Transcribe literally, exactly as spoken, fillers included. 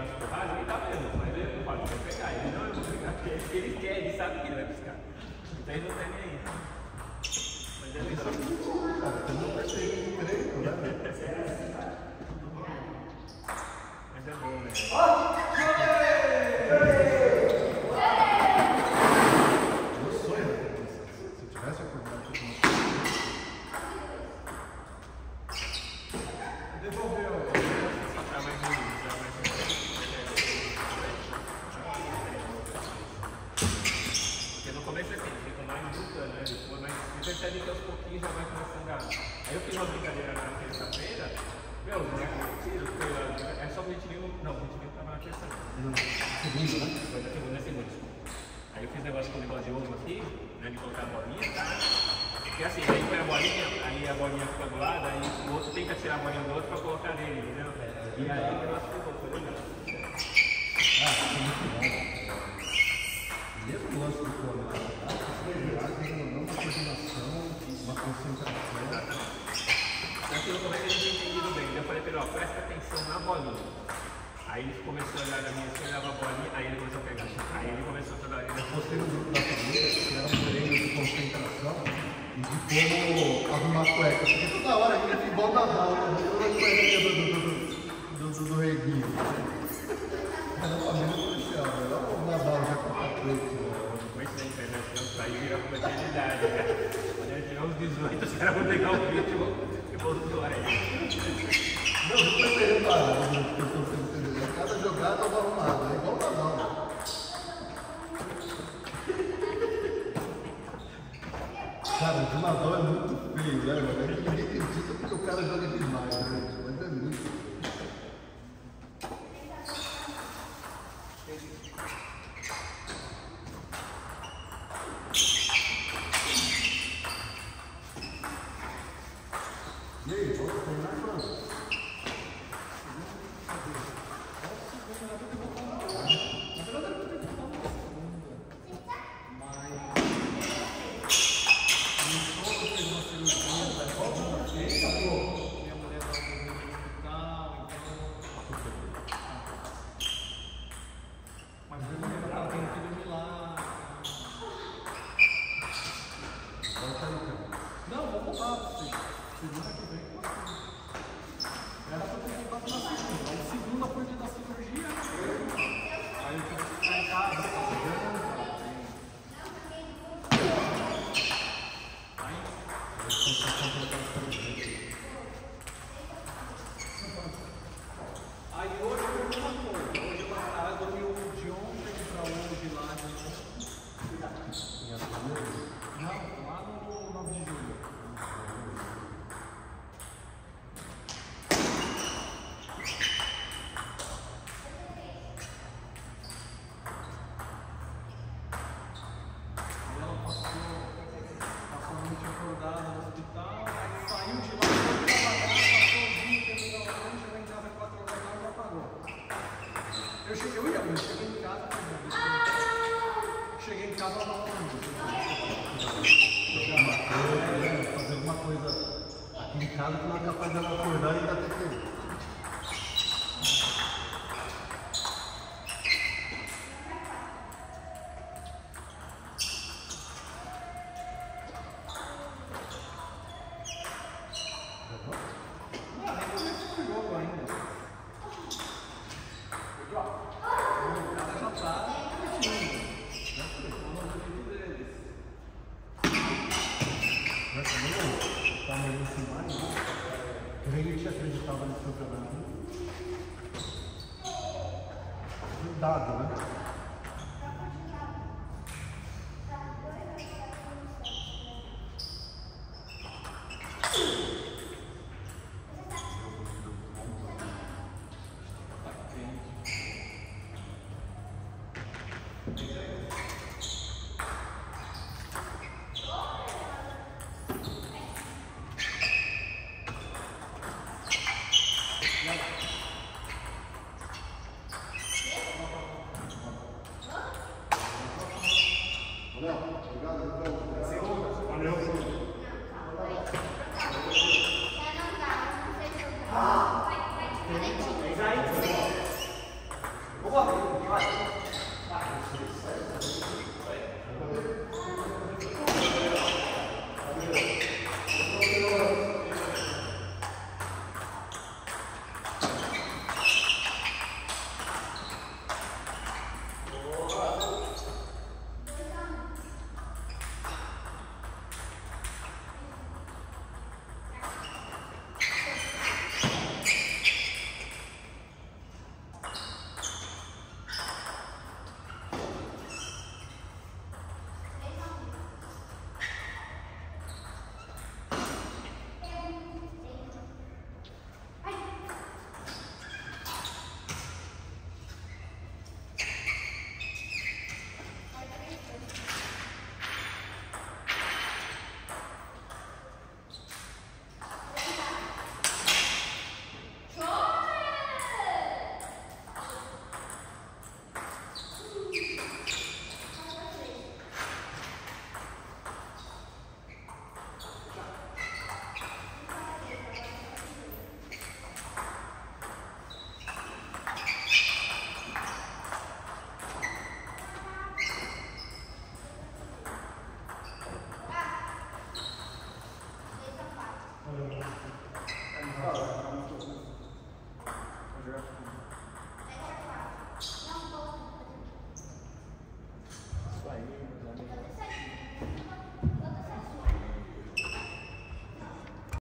nas porradas, ele tá vendo, mas ele não pode pegar, ele não, eu vou pegar, porque ele quer, ele sabe que ele vai buscar. Então ele não tem nem aí. Mas é legal. Cara, eu não percebi o treino, né? Mas é bom, né? Meu sonho era ter isso. Se eu tivesse acordado com isso. Devolveu. Tá mais ruim, tá mais ruim. Porque no começo é assim, fica mais lutando, né? Depois, mas você percebe que aos pouquinhos já vai começando a... Aí eu fiz uma brincadeira na terça-feira, meu, não é mentira, é só vinte mil, não, vinte mil tava na terça-feira. Segundo, né? Foi na segunda, na segunda. Aí eu fiz negócio com o negócio de ovo aqui, né, de colocar a bolinha, tá? Porque assim, aí põe a bolinha, aí a bolinha fica do lado, aí o outro tenta tirar a bolinha do outro pra colocar nele, entendeu? E aí o negócio ficou, foi legal. Ah, isso é muito bom. Mesmo o lance do cone, tá? Você tem uma coordenação, uma concentração. Aqui no começo ele não tinha entendido bem, eu falei pra ele, ó, presta atenção na bolinha. Aí ele começou a olhar na minha esquerda, a bolinha, aí ele começou a pegar. Aí ele começou toda hora. Eu gostei do grupo da família, que era um treino de concentração e de como arrumar a cueca. Porque toda hora a gente igual na aula, toda a cuequinha do, do, do, do, do reguinho. Era uma família policial, era o Naval já com a preta. Com isso na internet, eu saí e virou uma eternidade, né? Quando ele tiver uns dezoito, os caras vão pegar o vídeo e vão zoar aí. Não, não foi perguntado, porque eu estou sendo entendendo. Cada jogada eu vou arrumado, é igual o Naval. Cara, o Naval é muito feio, né, mano? É que ninguém acredita porque o cara joga demais, né? Mas é muito. E aí, vamos terminar quando? Não, vou voltar. Segunda que vem. Era pra ter voltado na segunda. Aí segunda foi dia da cirurgia. Aí eu tive que ficar em casa. Aí Aí hoje eu vou uma coisa. Hoje eu tava dormi de ontem pra hoje lá de Não, lá no nove de julho. Ela passou, passou a noite acordada no hospital, aí saiu de lá, foi trabalhar, passou o dia inteiro trabalhando, chegou em casa às quatro horas da tarde e apagou. Eu cheguei, eu ia, eu cheguei em casa, cheguei em casa, ela estava fazer alguma coisa aqui em casa que não é capaz dela acordar e ainda ter que. Ele te acreditava no seu trabalho. Dado, né?